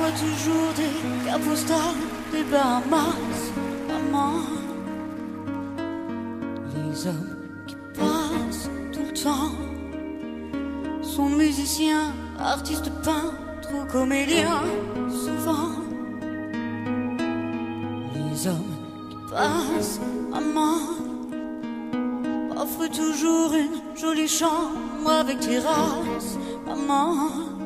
m'envoie toujours des cartes postales des Bahamas, maman. Les hommes qui passent tout le temps sont musiciens, artistes, peintres ou comédiens, souvent. Les hommes qui passent, maman, offrent toujours une jolie chambre avec terrasse, maman.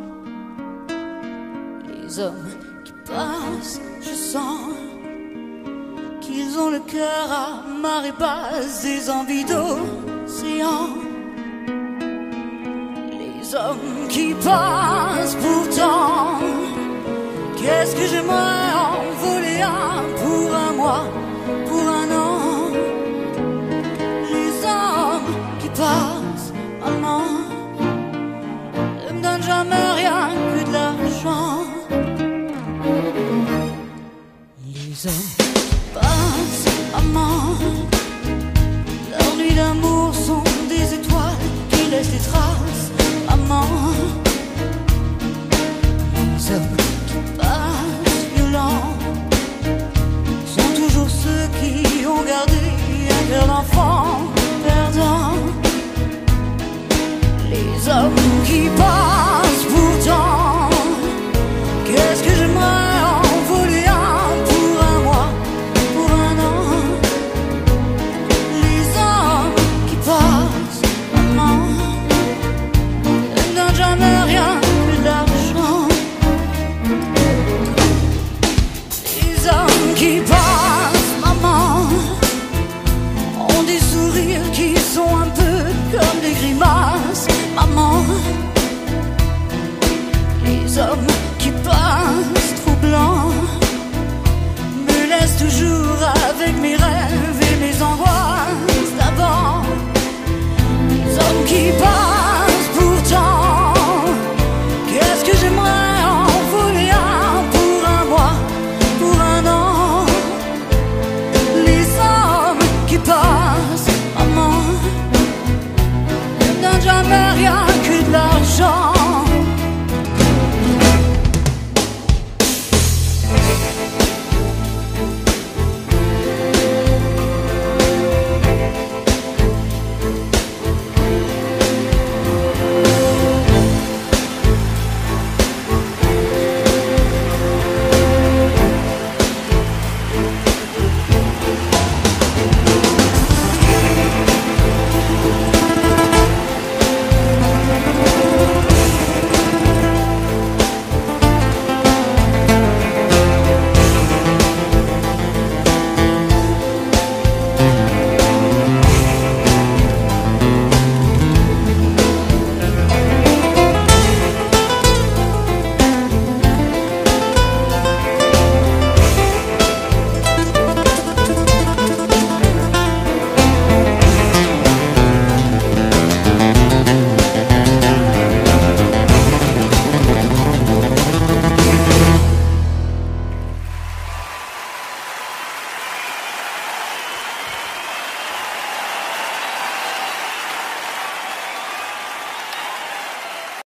Les hommes qui passent, je sens qu'ils ont le cœur à marée basse, des envies d'océan. Les hommes qui passent pourtant, qu'est-ce que j'aimerais en voler un pour un mois, pour un an. Les hommes qui passent, maman, ne me donnent jamais rien que de l'argent. Les hommes qui passent, maman, leurs nuits d'amour sont des étoiles qui laissent des traces, maman. Les hommes qui passent violents sont toujours ceux qui ont gardé un cœur d'enfant perdant. Les hommes qui passent